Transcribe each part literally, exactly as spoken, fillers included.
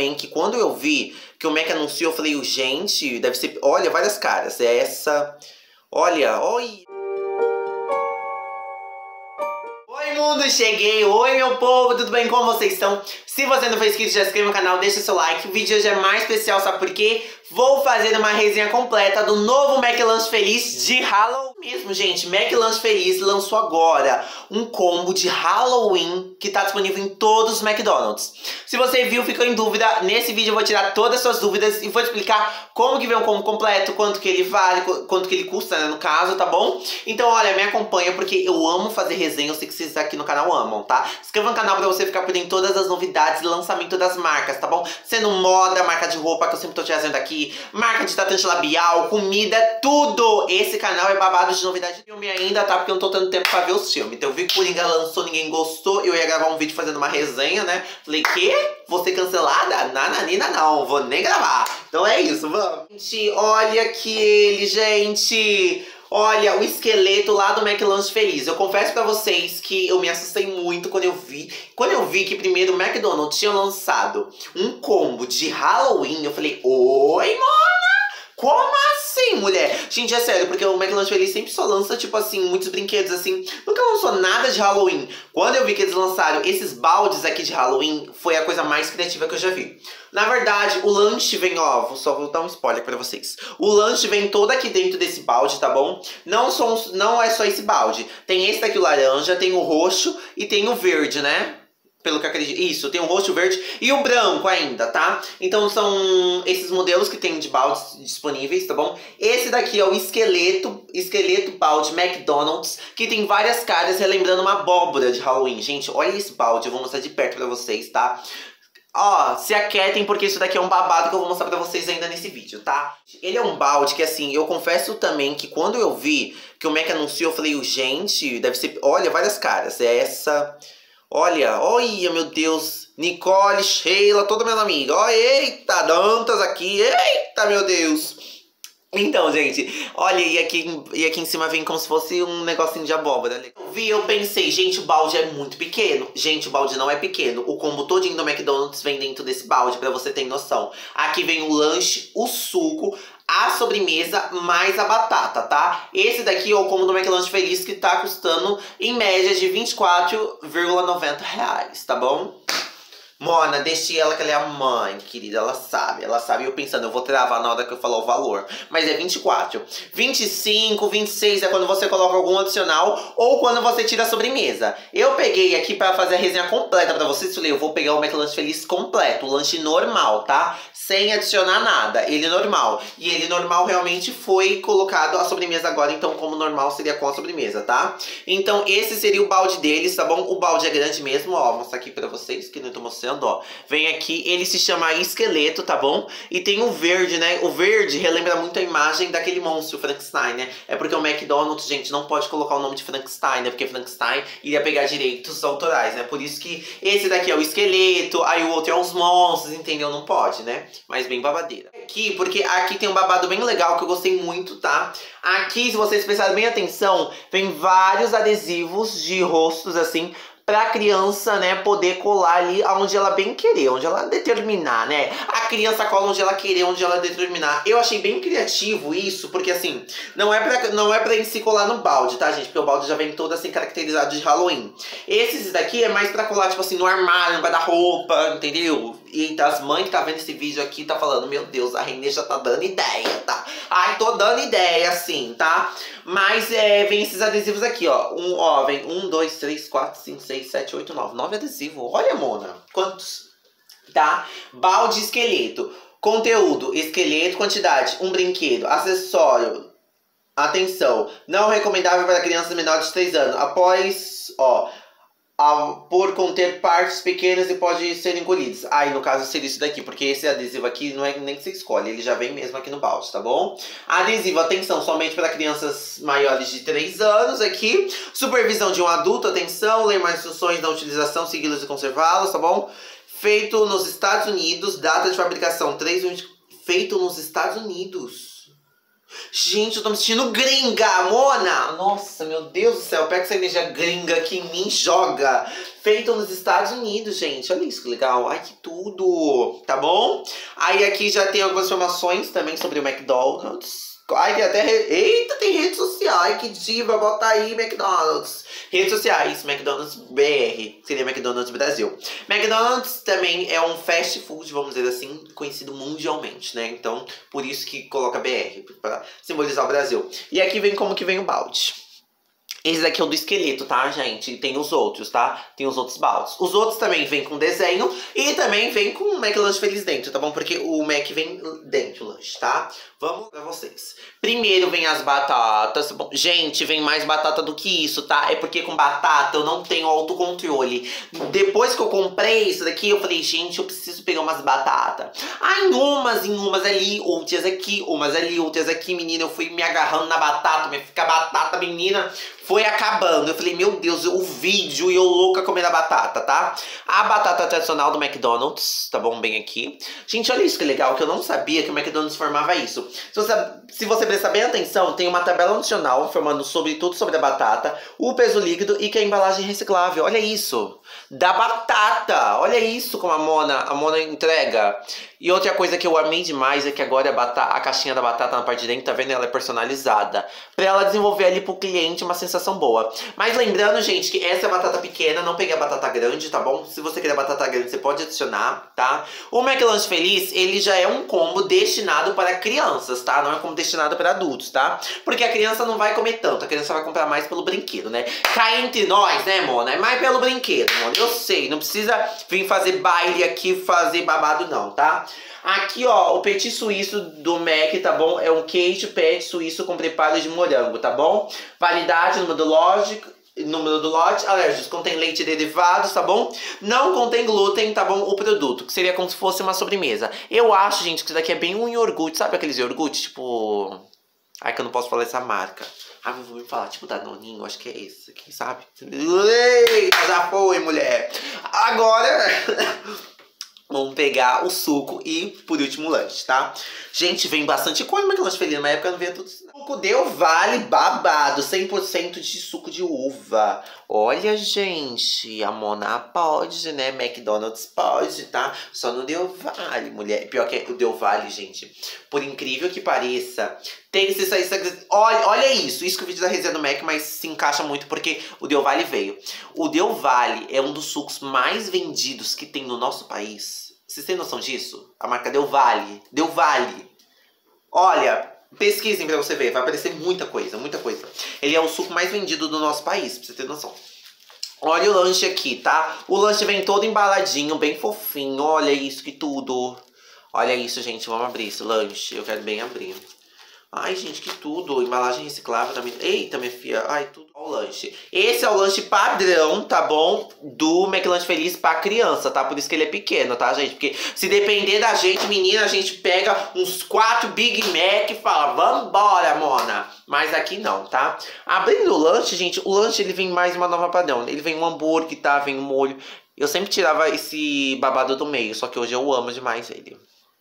também que quando eu vi que o Mac anunciou, eu falei, gente, deve ser... Olha, várias caras. É essa... Olha, oi... Oi mundo, cheguei! Oi meu povo, tudo bem? Como vocês estão? Se você não for inscrito, já se inscreve no canal, deixa seu like. O vídeo hoje é mais especial, sabe por quê? Vou fazer uma resenha completa do novo McLanche Feliz de Halloween mesmo, gente. McLanche Feliz lançou agora um combo de Halloween que tá disponível em todos os McDonald's. Se você viu, ficou em dúvida, nesse vídeo eu vou tirar todas as suas dúvidas e vou explicar como que vem o combo completo, quanto que ele vale, quanto que ele custa, né, no caso, tá bom? Então, olha, me acompanha porque eu amo fazer resenha, eu sei que vocês aqui no canal amam, tá? Se inscreva no canal pra você ficar por dentro de todas as novidades e lançamento das marcas, tá bom? Sendo moda, marca de roupa, que eu sempre tô trazendo aqui, marca de tatuagem labial, comida, tudo! Esse canal é babado de novidade de filme ainda, tá? Porque eu não tô tendo tempo pra ver os filmes. Então eu vi que o Coringa lançou, ninguém gostou, eu ia gravar um vídeo fazendo uma resenha, né? Falei, quê? Vou ser cancelada? Nananina não, vou nem gravar. Então é isso, vamos. Gente, olha que ele, gente... Olha, o esqueleto lá do McLanche Feliz. Eu confesso pra vocês que eu me assustei muito quando eu vi. Quando eu vi que primeiro o McDonald's tinha lançado um combo de Halloween, eu falei, oi, mona! Como assim, mulher? Gente, é sério, porque o McLanche Feliz sempre só lança, tipo assim, muitos brinquedos, assim. Nunca lançou nada de Halloween. Quando eu vi que eles lançaram esses baldes aqui de Halloween, foi a coisa mais criativa que eu já vi. Na verdade, o lanche vem, ó, vou só vou dar um spoiler pra vocês. O lanche vem todo aqui dentro desse balde, tá bom? Não, são, não é só esse balde. Tem esse daqui, o laranja, tem o roxo e tem o verde, né? Pelo que eu acredito. Isso, tem o roxo, o verde e o branco ainda, tá? Então são esses modelos que tem de baldes disponíveis, tá bom? Esse daqui é o esqueleto, esqueleto balde McDonald's, que tem várias caras relembrando uma abóbora de Halloween. Gente, olha esse balde, eu vou mostrar de perto pra vocês, tá? Ó, se aquietem porque isso daqui é um babado que eu vou mostrar pra vocês ainda nesse vídeo, tá? Ele é um balde que, assim, eu confesso também que quando eu vi que o Mac anunciou, eu falei, gente, deve ser... Olha, várias caras, é essa... Olha, olha, meu Deus, Nicole, Sheila, toda minha amiga. Olha, eita, Dantas aqui, eita, meu Deus. Então, gente, olha, e aqui, e aqui em cima vem como se fosse um negocinho de abóbora. Eu vi, eu pensei, gente, o balde é muito pequeno. Gente, o balde não é pequeno. O combo todinho do McDonald's vem dentro desse balde, pra você ter noção. Aqui vem o lanche, o suco, a sobremesa mais a batata, tá? Esse daqui é o combo do McLanche Feliz, que tá custando, em média, de vinte e quatro reais e noventa reais, tá bom? Mona, deixe ela que ela é a mãe, querida, ela sabe, ela sabe. Eu pensando, eu vou travar na hora que eu falar o valor. Mas é vinte e quatro. vinte e cinco, vinte e seis é quando você coloca algum adicional ou quando você tira a sobremesa. Eu peguei aqui pra fazer a resenha completa pra vocês. Falei, eu vou pegar o McLanche Feliz completo, o lanche normal, tá? Sem adicionar nada, ele normal. E ele normal realmente foi colocado a sobremesa agora, então como normal seria com a sobremesa, tá? Então esse seria o balde deles, tá bom? O balde é grande mesmo, ó, vou mostrar aqui pra vocês, que não tô mostrando. Ó, vem aqui, ele se chama esqueleto, tá bom? E tem o verde, né? O verde relembra muito a imagem daquele monstro, Frankenstein, né? É porque o McDonald's, gente, não pode colocar o nome de Frankenstein, né? Porque Frankenstein iria pegar direitos autorais, né? Por isso que esse daqui é o esqueleto, aí o outro é os monstros, entendeu? Não pode, né? Mas bem babadeira. Aqui, porque aqui tem um babado bem legal que eu gostei muito, tá? Aqui, se vocês prestarem bem atenção, tem vários adesivos de rostos, assim, pra criança, né, poder colar ali onde ela bem querer, onde ela determinar, né? A criança cola onde ela querer, onde ela determinar. Eu achei bem criativo isso, porque assim, não é pra, não é pra ele se colar no balde, tá, gente? Porque o balde já vem todo assim caracterizado de Halloween. Esses daqui é mais pra colar, tipo assim, no armário, no guarda-roupa, entendeu? E as mães que tá vendo esse vídeo aqui tá falando, meu Deus, a Renê já tá dando ideia, tá? Ai, tô dando ideia, assim, tá? Mas é, vem esses adesivos aqui, ó. Um, ó, vem um, dois, três, quatro, cinco, seis, sete, oito, nove. Nove adesivos. Olha, Mona. Quantos? Tá? Balde esqueleto. Conteúdo, esqueleto, quantidade, um brinquedo, acessório. Atenção, não recomendável para crianças menores de três anos. Após, ó... por conter partes pequenas e pode ser engolidos. Aí, no caso, seria isso daqui, porque esse adesivo aqui não é nem que você escolhe, ele já vem mesmo aqui no balde, tá bom? Adesivo, atenção, somente para crianças maiores de três anos aqui. Supervisão de um adulto, atenção, ler mais instruções da utilização, segui-los e conservá-los, tá bom? Feito nos Estados Unidos, data de fabricação três... Feito nos Estados Unidos. Gente, eu tô me sentindo gringa, Mona! Nossa, meu Deus do céu, pega essa energia gringa aqui em mim e joga. Feito nos Estados Unidos, gente. Olha isso que legal. Ai, que tudo. Tá bom? Aí aqui já tem algumas informações também sobre o McDonald's. Ai, tem até... Re... Eita, tem redes sociais. Que diva, bota aí, McDonald's. Redes sociais, McDonald's B R. Seria McDonald's Brasil. McDonald's também é um fast food, vamos dizer assim, conhecido mundialmente, né? Então, por isso que coloca B R, para simbolizar o Brasil. E aqui vem como que vem o balde. Esse daqui é o do esqueleto, tá, gente? E tem os outros, tá? Tem os outros baldes. Os outros também vêm com desenho e também vem com o McLanche Feliz dentro, tá bom? Porque o Mac vem dentro do lanche, tá? Vamos pra vocês. Primeiro vem as batatas. Bom, gente, vem mais batata do que isso, tá? É porque com batata eu não tenho autocontrole. Depois que eu comprei isso daqui, eu falei, gente, eu preciso pegar umas batatas. Ah, em umas, em umas ali, outras aqui, umas ali, outras aqui, menina. Eu fui me agarrando na batata, me fica batata, menina. Foi acabando. Eu falei, meu Deus, o vídeo e eu louca comendo a batata, tá? A batata tradicional do McDonald's, tá bom? Bem aqui. Gente, olha isso que legal, que eu não sabia que o McDonald's formava isso. Se você, se você prestar bem atenção, tem uma tabela nutricional informando sobre tudo sobre a batata, o peso líquido e que a embalagem é reciclável. Olha isso. Da batata. Olha isso como a Mona, a Mona entrega. E outra coisa que eu amei demais é que agora a, batata, a caixinha da batata na parte de dentro, tá vendo? Ela é personalizada. Pra ela desenvolver ali pro cliente uma sensação boa. Mas lembrando, gente, que essa é a batata pequena, não peguei a batata grande, tá bom? Se você querer a batata grande, você pode adicionar, tá? O McLanche Feliz, ele já é um combo destinado para crianças, tá? Não é como destinado para adultos, tá? Porque a criança não vai comer tanto, a criança vai comprar mais pelo brinquedo, né? Cá entre nós, né, Mona? É mais pelo brinquedo, Mona. Eu sei, não precisa vir fazer baile aqui, fazer babado não, tá? Aqui, ó, o petit suíço do Mac, tá bom? É um queijo pet suíço com preparo de morango, tá bom? Validade, número do lote, número do lote, alérgicos, contém leite derivados, tá bom? Não contém glúten, tá bom? O produto, que seria como se fosse uma sobremesa. Eu acho, gente, que isso daqui é bem um iogurte, sabe aqueles iogurtes, tipo... Ai, que eu não posso falar essa marca. Ah, mas vou me falar, tipo Danoninho, acho que é esse aqui, sabe? Eita, já foi, mulher! Agora... Vamos pegar o suco e, por último, o lanche, tá? Gente, vem bastante coisa no McLanche Feliz. Na época eu não via tudo isso. O suco Del Valle babado, cem por cento de suco de uva. Olha, gente, a Mona pode, né? McDonald's pode, tá? Só no Del Valle, mulher. Pior que o Del Valle, gente, por incrível que pareça, tem esse... esse olha, olha isso. Isso que o vídeo da resenha do Mac, mas se encaixa muito porque o Del Valle veio. O Del Valle é um dos sucos mais vendidos que tem no nosso país. Vocês têm noção disso? A marca Del Valle. Del Valle. Olha, pesquisem pra você ver. Vai aparecer muita coisa, muita coisa. Ele é o suco mais vendido do nosso país, pra você ter noção. Olha o lanche aqui, tá? O lanche vem todo embaladinho, bem fofinho. Olha isso, que tudo. Olha isso, gente. Vamos abrir esse lanche. Eu quero bem abrir. Ai, gente, que tudo. Embalagem reciclável também. Eita, minha filha. Ai, tudo. Olha o lanche. Esse é o lanche padrão, tá bom? Do McLanche Feliz pra criança, tá? Por isso que ele é pequeno, tá, gente? Porque se depender da gente, menina, a gente pega uns quatro Big Mac e fala, vambora, Mona. Mas aqui não, tá? Abrindo o lanche, gente, o lanche ele vem mais uma nova padrão. Ele vem um hambúrguer, tá? Vem um molho. Eu sempre tirava esse babado do meio, só que hoje eu amo demais ele.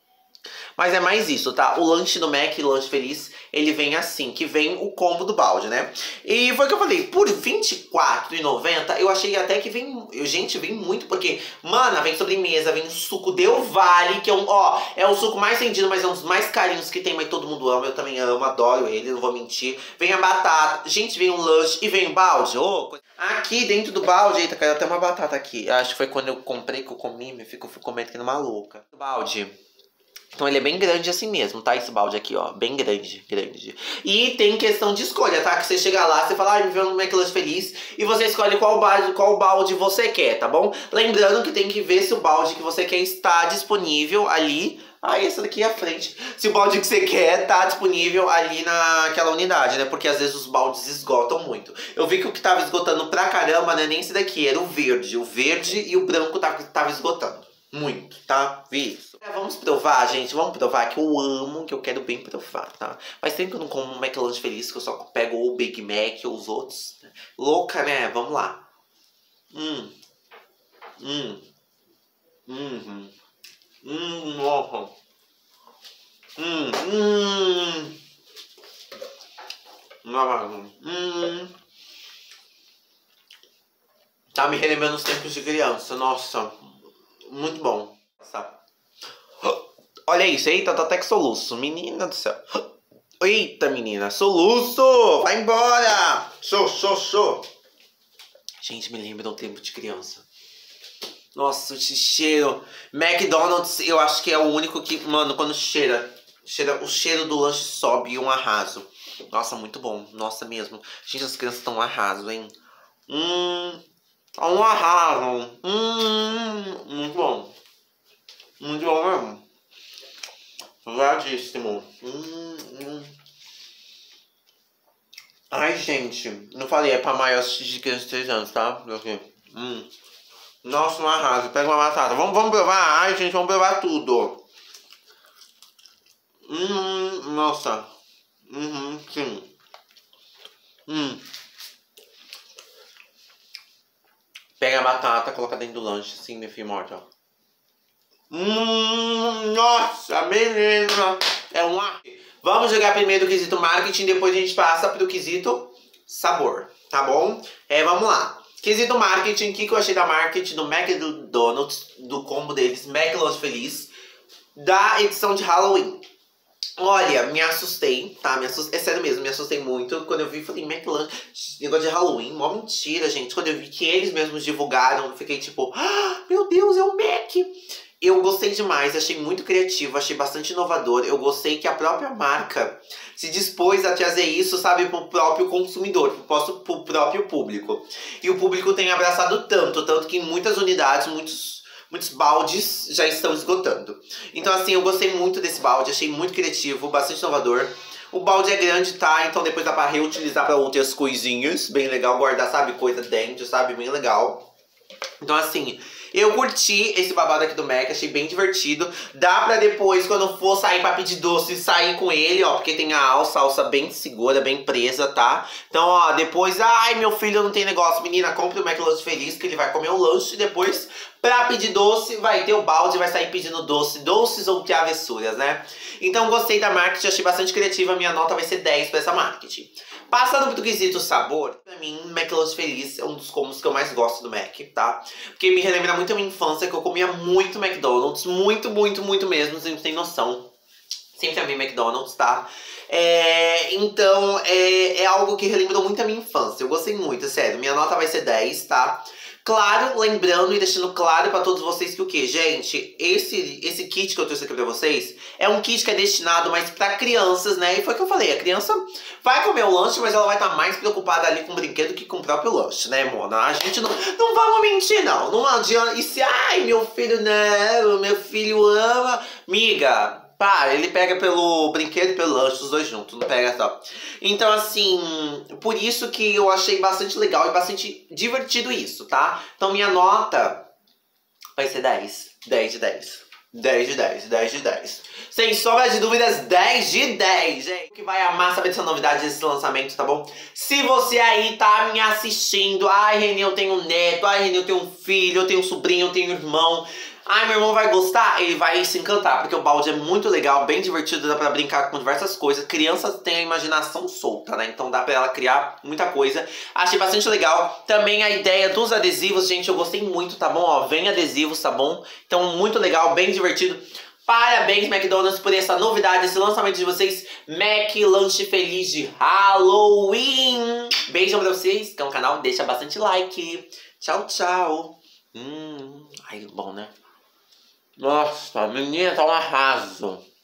Mas é mais isso, tá? O lanche do Mac, o lanche feliz, ele vem assim, que vem o combo do balde, né? E foi o que eu falei, por vinte e quatro reais e noventa centavos, eu achei até que vem... Gente, vem muito, porque, mana, vem sobremesa, vem suco Del Valle, que é um, ó, é o suco mais vendido, mas é um dos mais carinhos que tem, mas todo mundo ama, eu também amo, adoro ele, não vou mentir. Vem a batata, gente, vem um lanche e vem o balde, ô... Oh, aqui dentro do balde, eita, caiu até uma batata aqui. Acho que foi quando eu comprei que eu comi, meu filho, eu fui comendo aqui numa louca. O balde... Então ele é bem grande assim mesmo, tá? Esse balde aqui, ó, bem grande, grande. E tem questão de escolha, tá? Que você chega lá, você fala, ah, me vê um McLanche Feliz, e você escolhe qual balde, qual balde você quer, tá bom? Lembrando que tem que ver se o balde que você quer está disponível ali. Ah, essa daqui é a frente. Se o balde que você quer tá disponível ali naquela unidade, né? Porque às vezes os baldes esgotam muito. Eu vi que o que tava esgotando pra caramba, né? Nem esse daqui, era o verde. O verde e o branco tava, tava esgotando. Muito, tá? Vi isso. É, vamos provar, gente. Vamos provar que eu amo, que eu quero bem provar, tá? Mas sempre que eu não como um McLanche Feliz, que eu só pego o Big Mac ou os outros. Louca, né? Vamos lá. Hum. Hum. Hum. Hum. Hum. Hum. babado. Hum. Tá me relembrando os tempos de criança. Nossa, muito bom. Olha isso, eita, tá até que soluço. Menina do céu. Eita, menina, soluço! Vai embora! Show, show, show! Gente, me lembra do tempo de criança. Nossa, esse cheiro. McDonald's, eu acho que é o único que... Mano, quando cheira, cheira o cheiro do lanche sobe e um arraso. Nossa, muito bom. Nossa, mesmo. Gente, as crianças estão um arraso, hein? Hum... Um arraso. Hum... Muito bom. Muito bom mesmo. Verdíssimo. Hum, hum. Ai, gente. Não falei, é pra maiores de três anos, tá? Hum. Nossa, um arraso. Pega uma batata. Vamos, vamos provar? Ai, gente, vamos provar tudo. Hum, nossa. Uhum, sim. Hum. Pega a batata, coloca dentro do lanche, assim, meu filho, morto, ó. Hum, nossa, menina. É um ar. Vamos jogar primeiro o quesito marketing, depois a gente passa pro quesito sabor, tá bom? É, vamos lá. Quesito marketing, o que, que eu achei da marketing do McDonald's, do combo deles, McLanche Feliz, da edição de Halloween. Olha, me assustei, tá? Me assustei, é sério mesmo, me assustei muito. Quando eu vi, falei, McLanche, negócio de Halloween, mó mentira, gente. Quando eu vi que eles mesmos divulgaram, eu fiquei tipo, ah, meu Deus, é o Mac! Eu gostei demais, achei muito criativo, achei bastante inovador. Eu gostei que a própria marca se dispôs a trazer isso, sabe, pro próprio consumidor, pro, pro próprio público. E o público tem abraçado tanto, tanto que em muitas unidades, muitos, muitos baldes já estão esgotando. Então assim, eu gostei muito desse balde, achei muito criativo, bastante inovador. O balde é grande, tá? Então depois dá pra reutilizar pra outras coisinhas. Bem legal, guardar, sabe, coisa dentro, sabe, bem legal. Então assim... Eu curti esse babado aqui do Mac, achei bem divertido. Dá pra depois, quando for sair pra pedir doce, sair com ele, ó. Porque tem a alça, a alça bem segura, bem presa, tá? Então, ó, depois... Ai, meu filho não tem negócio. Menina, compre o McLanche Feliz, que ele vai comer o lanche. E depois, pra pedir doce, vai ter o balde, vai sair pedindo doce. Doces ou travessuras, né? Então, gostei da marketing, achei bastante criativa. Minha nota vai ser dez pra essa marketing. Passando pro quesito sabor, pra mim, McLanche Feliz é um dos combos que eu mais gosto do Mac, tá? Porque me relembra muito a minha infância, que eu comia muito McDonald's, muito, muito, muito mesmo, sem ter noção. Sempre amei McDonald's, tá? É, então, é, é algo que relembrou muito a minha infância, eu gostei muito, sério. Minha nota vai ser dez, tá? Claro, lembrando e deixando claro pra todos vocês que o que, gente, esse, esse kit que eu trouxe aqui pra vocês é um kit que é destinado mais pra crianças, né? E foi o que eu falei, a criança vai comer o lanche, mas ela vai estar mais preocupada ali com o brinquedo que com o próprio lanche, né, Mona? A gente não, não vamos mentir, não. Não adianta, e se, ai, meu filho não, meu filho ama, miga... Para, ele pega pelo brinquedo e pelo lanche, os dois juntos, não pega só. Então, assim, por isso que eu achei bastante legal e bastante divertido isso, tá? Então, minha nota vai ser dez. dez de dez. dez de dez, dez de dez. Sem sombra de dúvidas, dez de dez, gente. Que vai amar saber dessa novidade, desse lançamento, tá bom? Se você aí tá me assistindo, ai, Renê, eu tenho um neto, ai, Renê, eu tenho um filho, eu tenho um sobrinho, eu tenho um irmão... Ai, meu irmão vai gostar? Ele vai se encantar, porque o balde é muito legal, bem divertido, dá pra brincar com diversas coisas. Crianças têm a imaginação solta, né? Então dá pra ela criar muita coisa. Achei bastante legal. Também a ideia dos adesivos, gente, eu gostei muito, tá bom? Ó, vem adesivos, tá bom? Então muito legal, bem divertido. Parabéns, McDonald's, por essa novidade, esse lançamento de vocês. McLanche Feliz de Halloween. Beijão pra vocês, que é um canal, deixa bastante like. Tchau, tchau. Hum, ai, bom, né? Nossa, a menina tá um arraso.